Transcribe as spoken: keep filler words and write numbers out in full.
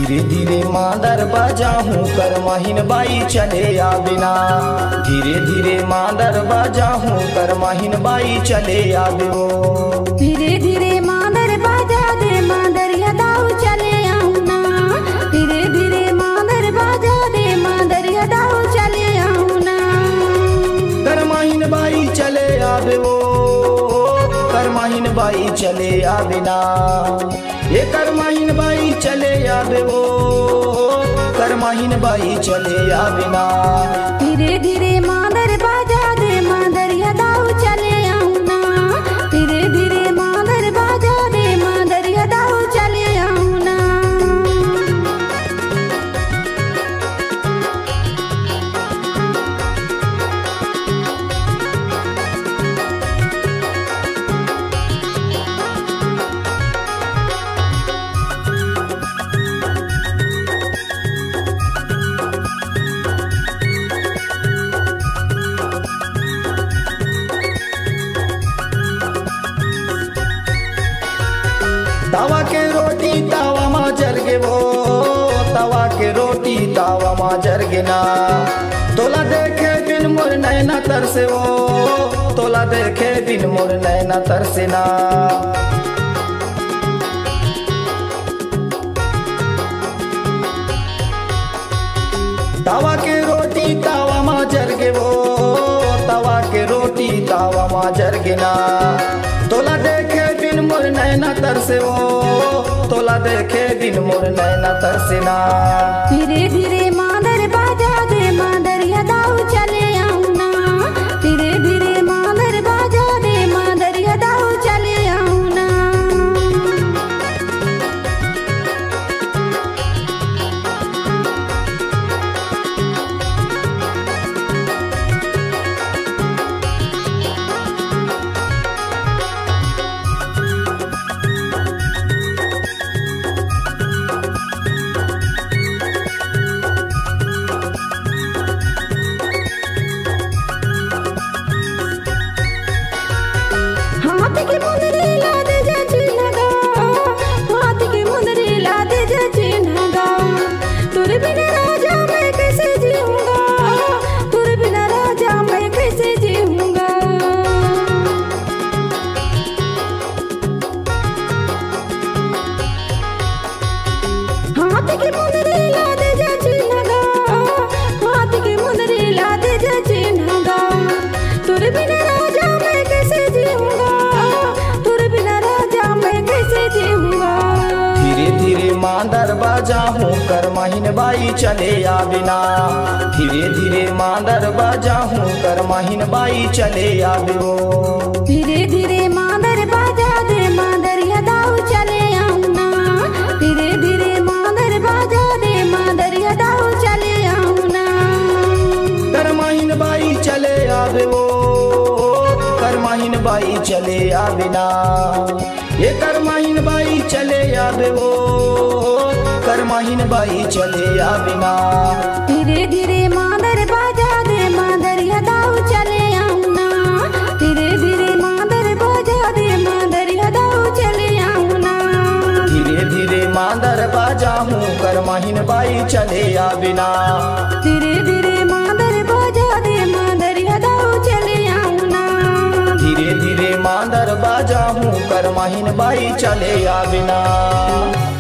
धीरे धीरे मांदर बजा हूँ कर माहिन बाई चले आ बिना। धीरे धीरे मांदर बजा हूँ कर माहिन बाई चले आ बिना। धीरे धीरे मांदर बाजा दे मांदर यदाऊ चले आऊं ना। धीरे धीरे मांदर बाजा दे मांदर यदाऊ चले आऊं ना। कर माहिन बाई चले आ बिना। कर माहिन बाई चले आ बिना। ये कर माहिन बाई चले आ बिना। कर माहिन बाई चले आ बिना। धीरे धीरे मांदर बाजा दे मांदर यदाऊ चले आऊं ना। धीरे धीरे मांदर बाजा दे मांदर यदाऊ चले आऊं ना। तवा के रोटी तावा माँ जर गे वो। तवा के रोटी तावा माँ जर गे ना। तोला देखे बिन मोर नैना तरसे वो। तोला देखे बिन मोर नैना तरसे ना। तवा के रोटी तावा माँ जर गे वो। तवा के रोटी तावा माँ जर गे ना। तोला देखे बिन मोर नैना तरसे वो। तोला देखे बिन मोर नैना तरसे ना। धीरे धीरे मांदर बाजा दे मांदर यदाऊ चले आऊं ना। धीरे धीरे मांदर बाजा दे मांदर यदाऊ चले आऊं ना। हाथ की मुंदरी लादे जा चिन्हगा। हाथ की मुंदरी लादे जा चिन्हगा। तुर बिना राजा मैं कैसे जीऊंगा। तुर बिना राजा मैं कैसे जीऊंगा। हाथ की मुंदरी लादे जा चिन्हगा। हाथ की मुंदरी लादे जा चिन्हगा। तुर बिना राजा मैं कैसे जीऊंगा। तुर बिना राजा मैं कैसे जीऊंगा। धीरे धीरे मांदर बाजा हूँ कर माहिन बाई चले आ बिना। धीरे धीरे मांदर बाजा हूँ कर माहिन बाई चले आ बिना। धीरे धीरे मांदर बाजा दे मांदर यदाऊ चले आऊं ना। धीरे धीरे मांदर बाजा दे मांदर यदाऊ चले आऊं ना। कर माहिन बाई चले आ बिना। कर माहिन बाई चले आ बिना। ये कर माहिन बाई चले आ बिना। कर माहिन बाई चले आ बिना। धीरे धीरे मांदर बाजा दे मांदर यदाऊ चले आऊं ना। धीरे धीरे मांदर बाजा दे मांदर यदाऊ चले आऊं ना। धीरे धीरे मांदर बाजा हूँ कर माहिन बाई चले आ बिना। धीरे धीरे मांदर बाजा दे मांदर यदाऊ चले आऊं ना। धीरे धीरे मांदर बाजा हूँ कर माहिन बाई चले आ बिना।